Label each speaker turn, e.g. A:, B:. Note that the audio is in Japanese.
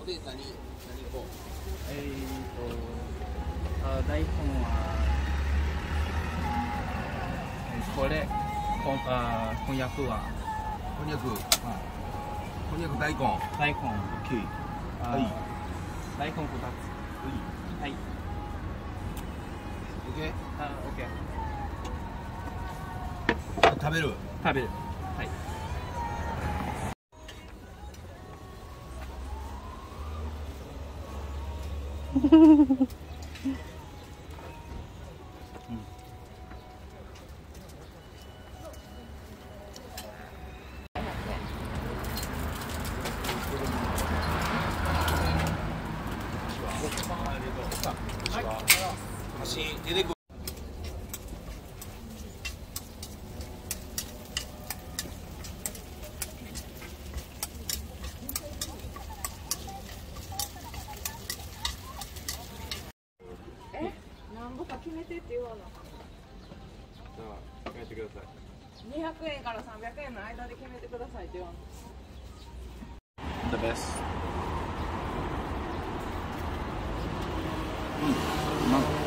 A: で何こう。
B: 大根はこれ、こんにゃくは
A: こんにゃく、こんにゃく大根。
B: 大根。
A: はい。
B: 大根2つ。はい。
A: オッケー。
B: オッケー。
A: 食べる。
B: 食べる。はい。
A: 箸出てくる。
C: 何ぼか決めてって言わな。
A: じゃあ決めてください。
C: 200円から300円の間で決めてくださいって言わな。
B: The best. うん。